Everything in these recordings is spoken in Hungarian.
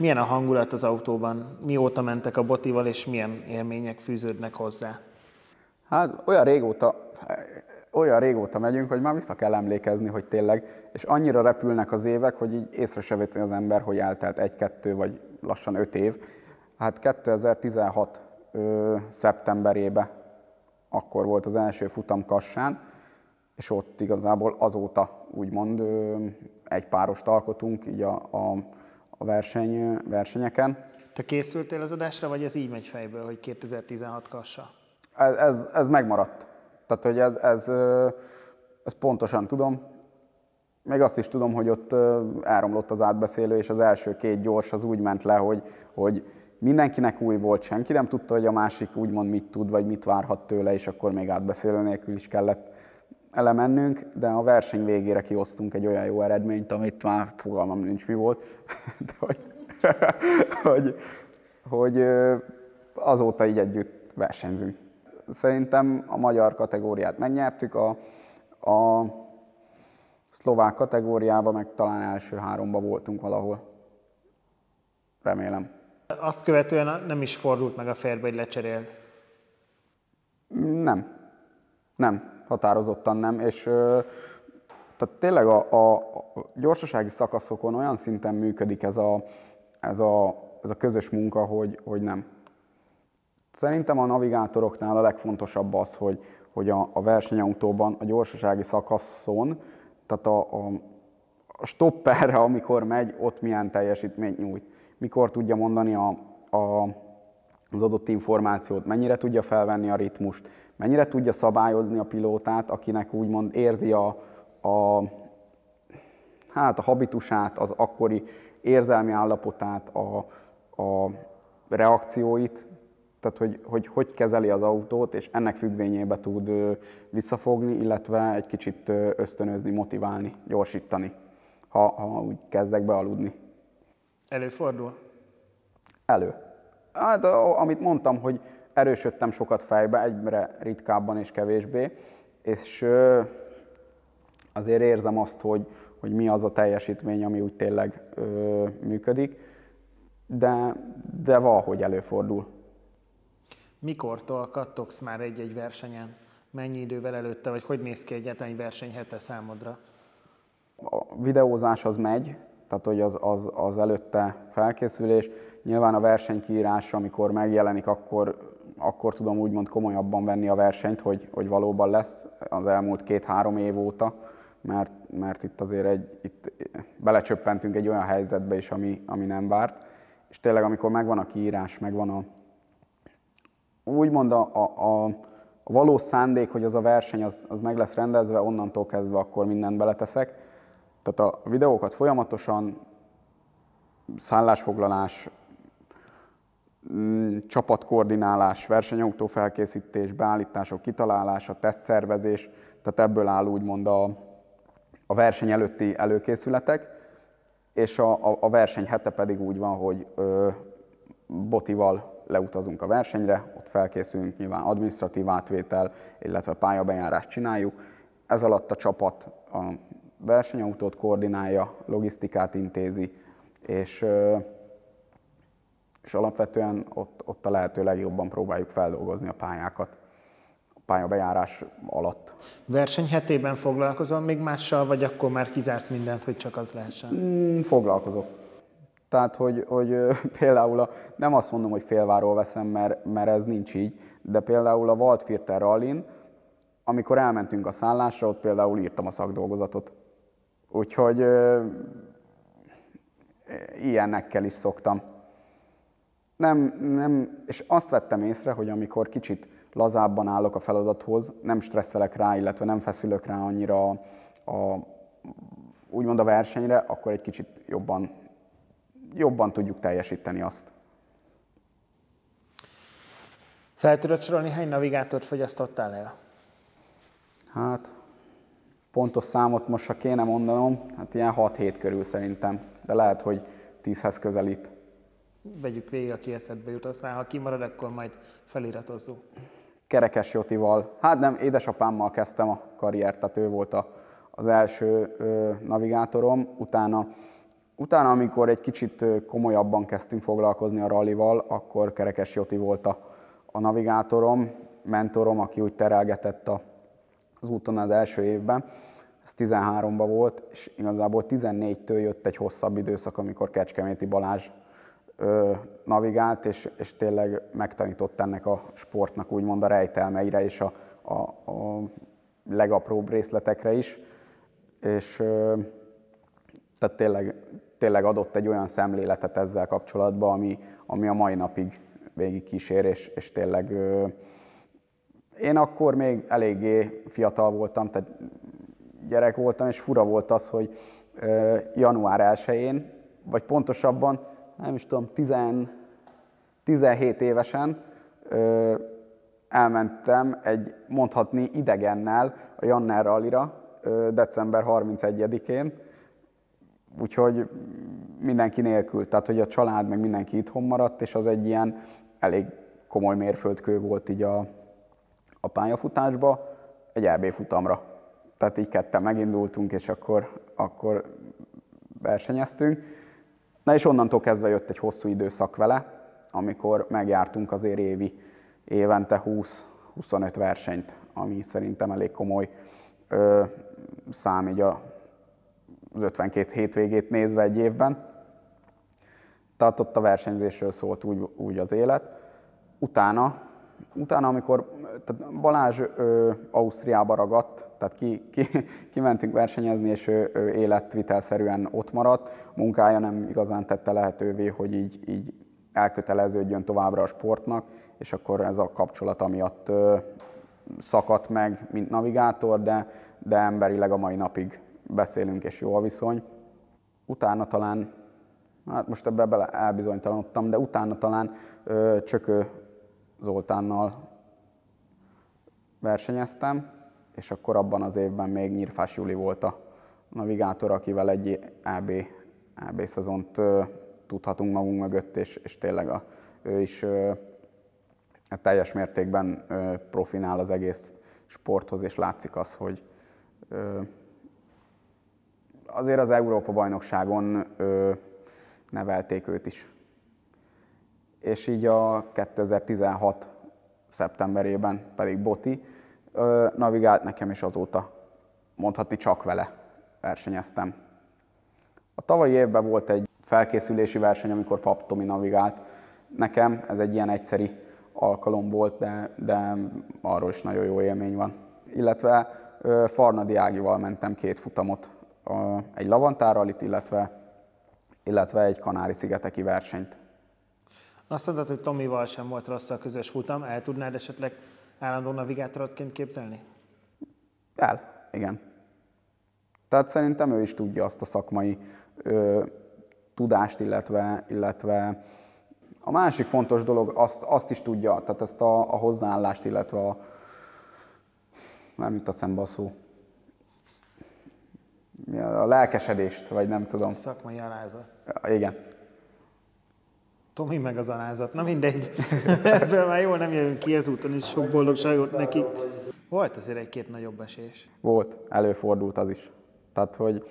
Milyen a hangulat az autóban? Mióta mentek a Botival, és milyen élmények fűződnek hozzá? Hát olyan régóta megyünk, hogy már vissza kell emlékezni, hogy tényleg, és annyira repülnek az évek, hogy így észre se veszi az ember, hogy eltelt 1-2 vagy lassan 5 év. Hát 2016 szeptemberében akkor volt az első futam Kassán, és ott igazából azóta úgymond egy párost alkotunk így a versenyeken. Te készültél az adásra, vagy ez így megy fejből, hogy 2016 Kassa? Ez megmaradt. Tehát, hogy ez pontosan tudom. Még azt is tudom, hogy ott elromlott az átbeszélő, és az első 2 gyors az úgy ment le, hogy mindenkinek új volt, senki nem tudta, hogy a másik úgymond mit tud, vagy mit várhat tőle, és akkor még átbeszélő nélkül is kellett elemennünk, de a verseny végére kihoztunk egy olyan jó eredményt, amit már fogalmam nincs mi volt, de hogy azóta így együtt versenyzünk. Szerintem a magyar kategóriát megnyertük, a szlovák kategóriában meg talán első 3-ba voltunk valahol. Remélem. Azt követően nem is fordult meg a fejedbe, hogy lecseréld? Nem, határozottan nem, és tehát tényleg a gyorsasági szakaszokon olyan szinten működik ez a közös munka, hogy nem. Szerintem a navigátoroknál a legfontosabb az, hogy a versenyautóban, a gyorsasági szakaszon, tehát a stopperre, amikor megy, ott milyen teljesítményt nyújt. Mikor tudja mondani az adott információt, mennyire tudja felvenni a ritmust, mennyire tudja szabályozni a pilótát, akinek úgymond érzi a habitusát, az akkori érzelmi állapotát, a reakcióit, tehát hogy kezeli az autót, és ennek függvényében tud visszafogni, illetve egy kicsit ösztönözni, motiválni, gyorsítani, ha úgy kezdek bealudni. Előfordul? Hát amit mondtam, hogy erősödtem sokat fejbe, egyre ritkábban és kevésbé, és azért érzem azt, hogy mi az a teljesítmény, ami úgy tényleg működik, de valahogy előfordul. Mikortól kattogsz már egy-egy versenyen? Mennyi idővel előtte, vagy hogy néz ki egyáltalán egy versenyhete számodra? A videózás az megy, tehát hogy az előtte felkészülés. Nyilván a versenykiírás, amikor megjelenik, akkor tudom úgymond komolyabban venni a versenyt, hogy valóban lesz az elmúlt 2-3 év óta, mert itt azért itt belecsöppentünk egy olyan helyzetbe is, ami nem várt. És tényleg, amikor megvan a kiírás, megvan úgymond a valós szándék, hogy az a verseny az meg lesz rendezve, onnantól kezdve akkor mindent beleteszek. Tehát a videókat folyamatosan, szállásfoglalás, csapatkoordinálás, versenyautó felkészítés, beállítások kitalálása, tesztszervezés, tehát ebből áll úgymond a verseny előtti előkészületek, és a verseny hete pedig úgy van, hogy Botival leutazunk a versenyre, ott felkészülünk, nyilván adminisztratív átvétel, illetve pályabejárást csináljuk. Ez alatt a csapat a versenyautót koordinálja, logisztikát intézi, és alapvetően ott a lehető legjobban próbáljuk feldolgozni a pályákat a pályabejárás alatt. Versenyhetében foglalkozol még mással, vagy akkor már kizársz mindent, hogy csak az lehessen? Foglalkozok. Tehát, hogy például nem azt mondom, hogy félváról veszem, mert ez nincs így, de például a Waldviertel Rallyn, amikor elmentünk a szállásra, ott például írtam a szakdolgozatot. Úgyhogy ilyenekkel is szoktam. És azt vettem észre, hogy amikor kicsit lazábban állok a feladathoz, nem stresszelek rá, illetve nem feszülök rá annyira úgymond a versenyre, akkor egy kicsit jobban tudjuk teljesíteni azt. Fel tudod sorolni, hány navigátort fogyasztottál el? Hát, pontos számot most, ha kéne mondanom, hát ilyen 6-7 körül szerintem, de lehet, hogy 10-hez közelít. Vegyük végig, aki eszedbe jut, aztán ha kimarad, akkor majd feliratozzuk. Kerekes Jotival, hát nem, édesapámmal kezdtem a karriert, tehát ő volt az első navigátorom, utána Utána, amikor egy kicsit komolyabban kezdtünk foglalkozni a rallival, akkor Kerekes Joti volt a navigátorom, mentorom, aki úgy terelgetett az úton az első évben. Ez 13-ban volt, és igazából 14-től jött egy hosszabb időszak, amikor Kecskeméti Balázs navigált, és tényleg megtanított ennek a sportnak úgymond a rejtelmeire és a legapróbb részletekre is. És tehát tényleg adott egy olyan szemléletet ezzel kapcsolatban, ami a mai napig végig kísér, és tényleg én akkor még eléggé fiatal voltam, tehát gyerek voltam, és fura volt az, hogy január 1-én, vagy pontosabban, nem is tudom, 17 évesen elmentem egy mondhatni idegennel a Janner Rallira december 31-én, úgyhogy mindenki nélkül, tehát hogy a család meg mindenki itthon maradt, és az egy ilyen elég komoly mérföldkő volt így a pályafutásba, egy EB futamra. Tehát így ketten megindultunk, és akkor versenyeztünk. Na és onnantól kezdve jött egy hosszú időszak vele, amikor megjártunk azért évente 20-25 versenyt, ami szerintem elég komoly szám így az 52 hétvégét nézve egy évben. Tehát ott a versenyzésről szólt úgy az élet. Utána amikor tehát Balázs Ausztriába ragadt, tehát kimentünk versenyezni, és ő életvitelszerűen ott maradt. A munkája nem igazán tette lehetővé, hogy így elköteleződjön továbbra a sportnak, és akkor ez a kapcsolat amiatt szakadt meg, mint navigátor, de emberileg a mai napig beszélünk, és jó a viszony. Utána talán, hát most ebbe bele elbizonytalanodtam, de utána talán Csökő Zoltánnal versenyeztem, és akkor abban az évben még Nyírfás Juli volt a navigátor, akivel egy EB szezont tudhatunk magunk mögött, és tényleg ő is teljes mértékben profinál az egész sporthoz, és látszik az, hogy azért az Európa-bajnokságon nevelték őt is. És így a 2016 szeptemberében pedig Boti navigált nekem, és azóta mondhatni csak vele versenyeztem. A tavalyi évben volt egy felkészülési verseny, amikor Pap Tomi navigált nekem, ez egy ilyen egyszeri alkalom volt, de arról is nagyon jó élmény van. Illetve Farnadi Ágival mentem 2 futamot, egy Lavantár-rallit, illetve egy Kanári-szigeteki versenyt. Azt mondtad, hogy Tomival sem volt rossz a közös futam, el tudnád esetleg állandó navigátorodként képzelni? Igen. Tehát szerintem ő is tudja azt a szakmai tudást, illetve a másik fontos dolog, azt is tudja, tehát ezt a hozzáállást, illetve nem jut eszembe a szó, a lelkesedést, vagy nem tudom. A szakmai alázat. Igen. Tomi meg az alázat. Na mindegy. Ebből már jól nem jövünk ki ezúton is, sok boldogságot nekik. Volt azért egy-két nagyobb esés. Volt, előfordult az is. Tehát, hogy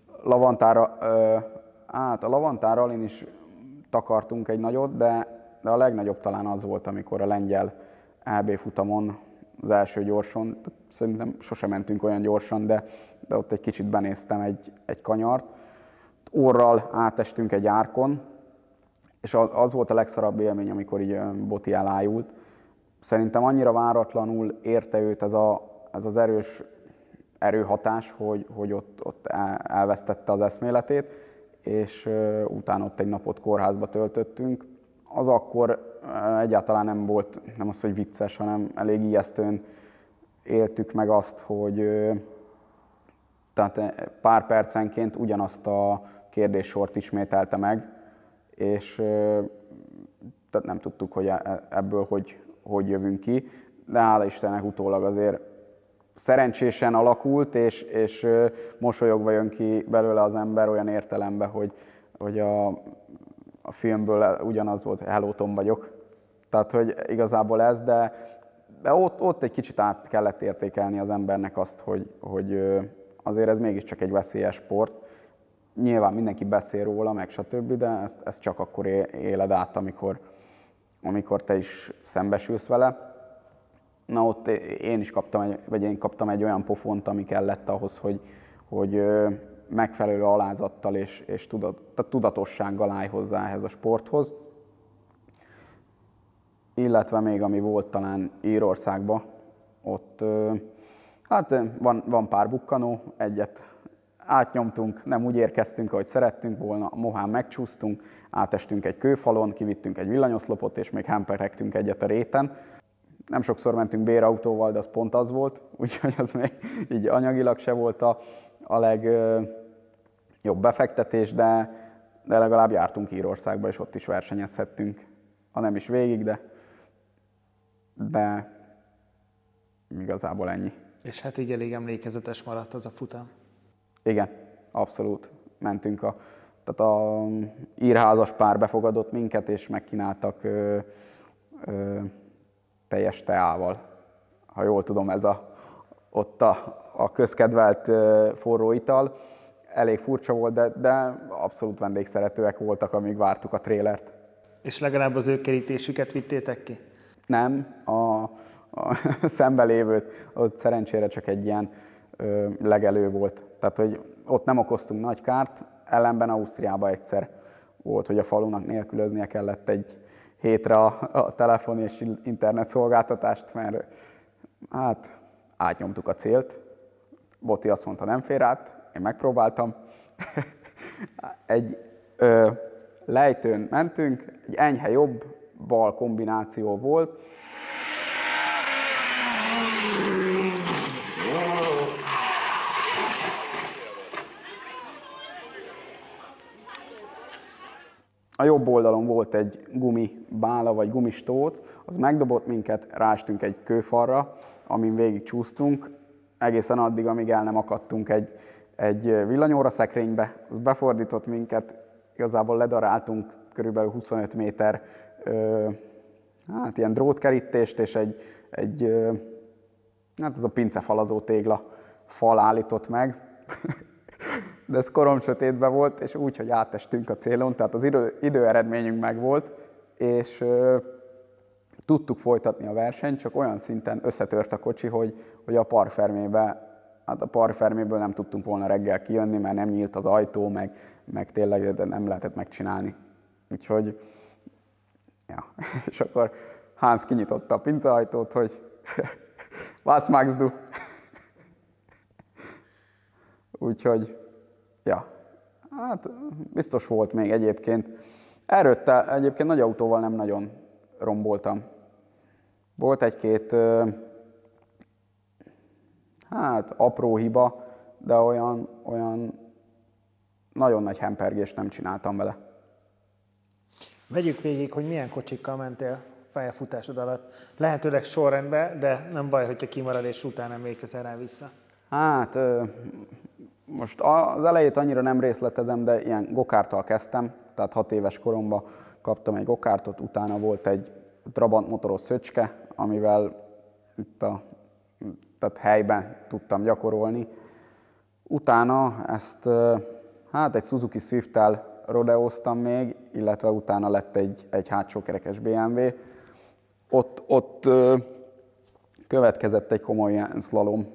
a Lavantárral én is takartunk egy nagyot, de a legnagyobb talán az volt, amikor a lengyel EB futamon, az első gyorson, szerintem sosem mentünk olyan gyorsan, de ott egy kicsit benéztem egy kanyart. Orral átestünk egy árkon, és az volt a legszarabb élmény, amikor így Boti elájult. Szerintem annyira váratlanul érte őt ez az erős erőhatás, hogy ott elvesztette az eszméletét, és utána ott egy napot kórházba töltöttünk. Az akkor egyáltalán nem volt, nem az, hogy vicces, hanem elég ijesztően éltük meg azt, hogy tehát pár percenként ugyanazt a kérdéssort ismételte meg, és tehát nem tudtuk, hogy ebből hogy jövünk ki, de hála Istennek utólag azért szerencsésen alakult, és mosolyogva jön ki belőle az ember olyan értelemben, hogy a filmből ugyanaz volt, hogy Hello Tom vagyok. Tehát, hogy igazából ez, de ott egy kicsit át kellett értékelni az embernek azt, hogy azért ez mégiscsak egy veszélyes sport. nyilván mindenki beszél róla, meg stb., de ezt csak akkor éled át, amikor te is szembesülsz vele. Na ott én kaptam egy olyan pofont, ami kellett ahhoz, hogy megfelelő alázattal és tudatossággal állj hozzá ehhez a sporthoz. Illetve még ami volt talán Írországban, ott hát van pár bukkanó, egyet átnyomtunk, nem úgy érkeztünk, ahogy szerettünk volna, mohán megcsúsztunk, átestünk egy kőfalon, kivittünk egy villanyoszlopot, és még hemperegtünk egyet a réten. Nem sokszor mentünk bérautóval, de az pont az volt, úgyhogy az még így anyagilag se volt a legjobb befektetés, de legalább jártunk Írországba, és ott is versenyezhettünk. Ha nem is végig, de igazából ennyi. És hát így elég emlékezetes maradt az a futam. Igen, abszolút. Mentünk tehát a írházas pár befogadott minket, és megkínáltak teljes teával. Ha jól tudom, ez ott a közkedvelt forró ital. Elég furcsa volt, de abszolút vendégszeretőek voltak, amíg vártuk a trélert. És legalább az ő kerítésüket vittétek ki? Nem, a szembelévőt, ott szerencsére csak egy ilyen legelő volt. Tehát, hogy ott nem okoztunk nagy kárt, ellenben Ausztriában egyszer volt, hogy a falunak nélkülöznie kellett egy hétre a telefon és internet szolgáltatást, mert hát átnyomtuk a célt. Boti azt mondta, nem fér át, én megpróbáltam. Egy lejtőn mentünk, egy enyhe jobb-bal kombináció volt. A jobb oldalon volt egy gumibála vagy gumistóc, az megdobott minket, ráestünk egy kőfalra, amin végig csúsztunk, egészen addig, amíg el nem akadtunk egy villanyóra szekrénybe, az befordított minket, igazából ledaráltunk körülbelül 25 méter hát ilyen drótkerítést, és hát ez a pincefalazó tégla fal állított meg. De ez koromsötétben volt, és úgy, hogy átestünk a célon, tehát az időeredményünk megvolt, és tudtuk folytatni a versenyt, csak olyan szinten összetört a kocsi, hogy a parferméből nem tudtunk volna reggel kijönni, mert nem nyílt az ajtó, meg tényleg de nem lehetett megcsinálni. Úgyhogy, ja, és akkor Hans kinyitotta a pinceajtót, hogy was magst du? Úgyhogy, ja, hát biztos volt még egyébként. Erőtte, egyébként nagy autóval nem nagyon romboltam. Volt egy-két, hát apró hiba, de olyan nagyon nagy hempergést nem csináltam vele. Vegyük végig, hogy milyen kocsikkal mentél pályafutásod alatt. Lehetőleg sorrendben, de nem baj, hogyha kimarad és utána emlékezel rá vissza. Hát most az elejét annyira nem részletezem, de ilyen gokárttal kezdtem, tehát 6 éves koromban kaptam egy gokártot, utána volt egy Trabant motoros szöcske, amivel itt tehát helyben tudtam gyakorolni. Utána ezt hát egy Suzuki Swift-tel rodeóztam még, illetve utána lett egy hátsókerekes BMW. Ott következett egy komoly ilyen szlalom,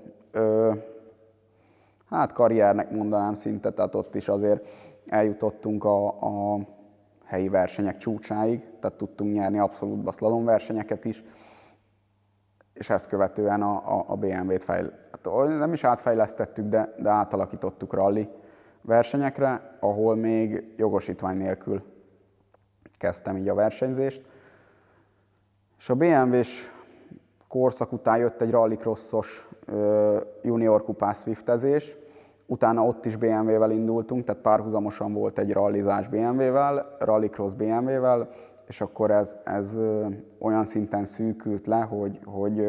hát karriernek mondanám szinte, tehát ott is azért eljutottunk a helyi versenyek csúcsáig, tehát tudtunk nyerni abszolútba szlalom versenyeket is, és ezt követően a BMW-t nem is átfejlesztettük, de átalakítottuk rally versenyekre, ahol még jogosítvány nélkül kezdtem így a versenyzést. És a BMW-s korszak után jött egy rallycrossos junior kupás swiftezés, utána ott is BMW-vel indultunk, tehát párhuzamosan volt egy rallizás BMW-vel, rallycross BMW-vel, és akkor ez olyan szinten szűkült le, hogy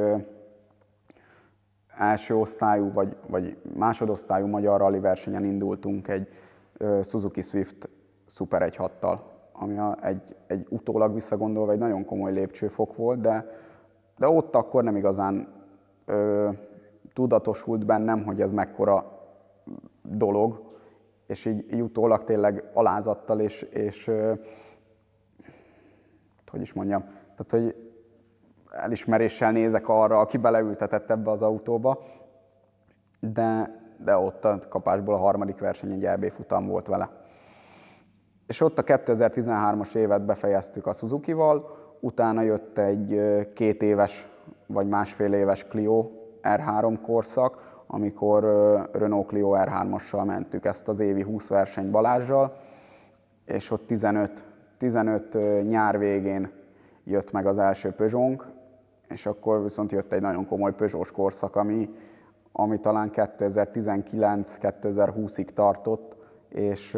első osztályú vagy másodosztályú magyar rally versenyen indultunk egy Suzuki Swift Super 1.6-tal, ami egy utólag visszagondolva egy nagyon komoly lépcsőfok volt, de ott akkor nem igazán tudatosult bennem, hogy ez mekkora dolog, és így utólag tényleg alázattal, és hogy is mondjam, tehát hogy elismeréssel nézek arra, aki beleültetett ebbe az autóba, de ott a kapásból a harmadik verseny egy EB futam volt vele. És ott a 2013-as évet befejeztük a Suzukival, utána jött egy 2 éves vagy másfél éves Clio R3 korszak, amikor Renault Clio R3-assal mentük ezt az évi 20 verseny Balázssal, és ott 15 nyár végén jött meg az első Peugeot-nk, és akkor viszont jött egy nagyon komoly Peugeot-s korszak, ami talán 2019-2020-ig tartott, és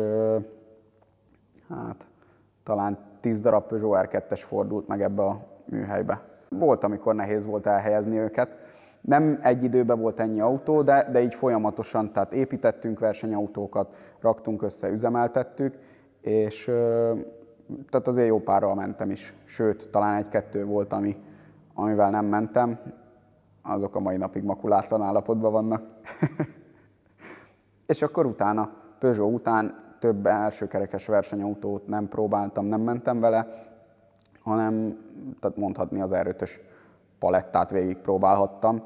hát talán 10 darab Peugeot R2-es fordult meg ebbe a műhelybe. Volt, amikor nehéz volt elhelyezni őket. Nem egy időben volt ennyi autó, de így folyamatosan, tehát építettünk versenyautókat, raktunk össze, üzemeltettük, és tehát azért jó párral mentem is. Sőt, talán 1-2 volt, amivel nem mentem. Azok a mai napig makulátlan állapotban vannak. És akkor utána, Peugeot után több elsőkerekes versenyautót nem próbáltam, nem mentem vele, hanem tehát mondhatni az R5-ös palettát végig próbálhattam.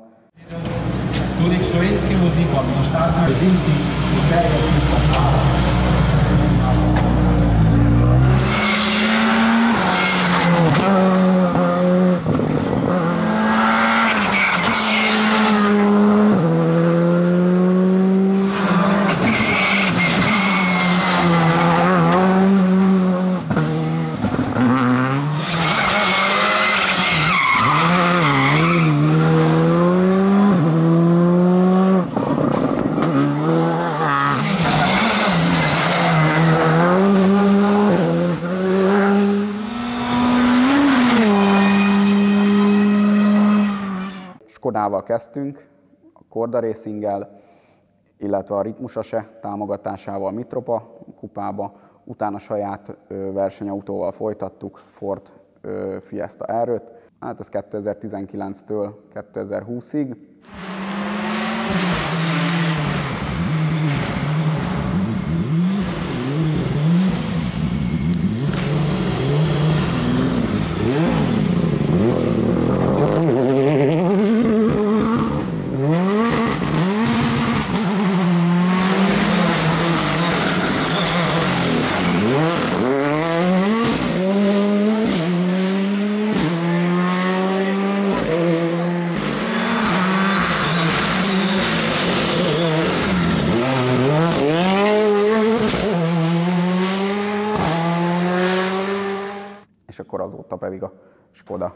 Skodával kezdtünk, a Korda Racinggel, illetve a Ritmusase támogatásával Mitropa kupába, utána saját versenyautóval folytattuk, Ford Fiesta R5, hát ez 2019-től 2020-ig. És akkor azóta pedig a Skoda.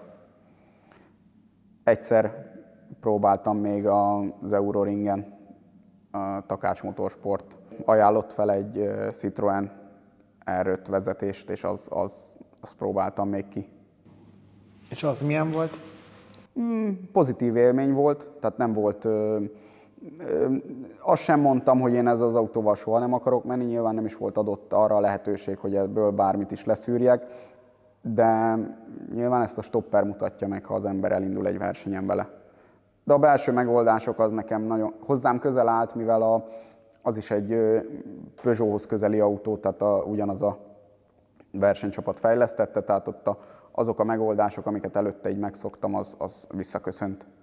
Egyszer próbáltam még az Euroringen, a Takács Motorsport ajánlott fel egy Citroën R5 vezetést, és azt próbáltam még ki. És az milyen volt? Pozitív élmény volt, tehát nem volt... Azt sem mondtam, hogy én ezzel az autóval soha nem akarok menni, nyilván nem is volt adott arra a lehetőség, hogy ebből bármit is leszűrjek, de nyilván ezt a stopper mutatja meg, ha az ember elindul egy versenyen vele. De a belső megoldások az nekem nagyon hozzám közel állt, mivel az is egy Peugeothoz közeli autó, tehát ugyanaz a versenycsapat fejlesztette, tehát ott azok a megoldások, amiket előtte így megszoktam, az visszaköszönt.